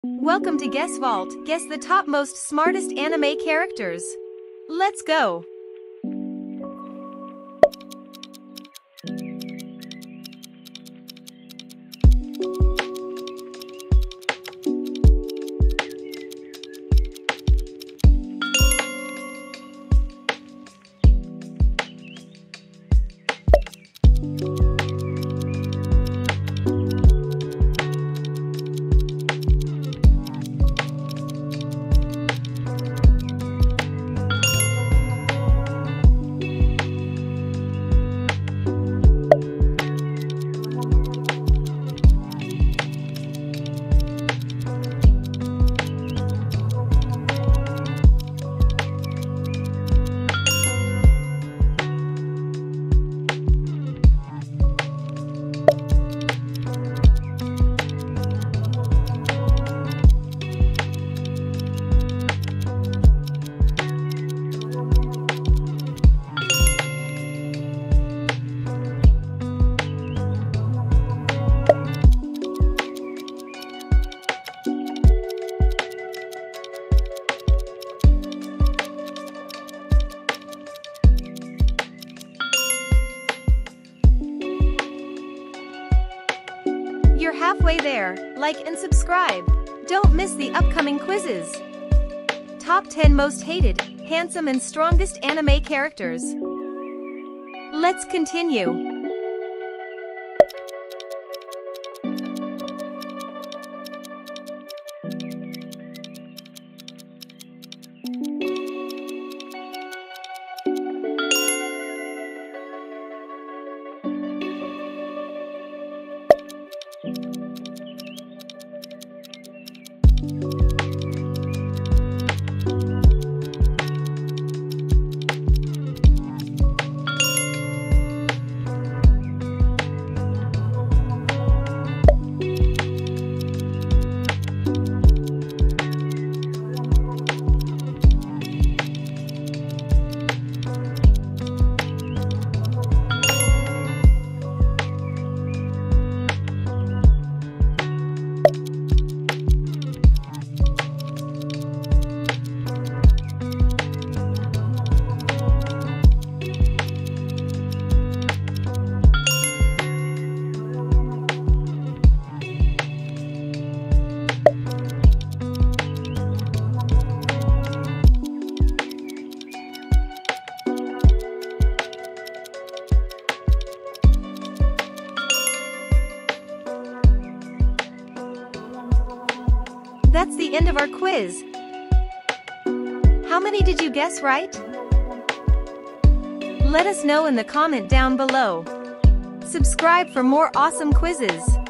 Welcome to Guess Vault. Guess the top most smartest anime characters. Let's go! You're halfway there. Like and subscribe. Don't miss the upcoming quizzes. Top 10 most hated, handsome and strongest anime characters. Let's continue. That's the end of our quiz. How many did you guess right? Let us know in the comment down below. Subscribe for more awesome quizzes.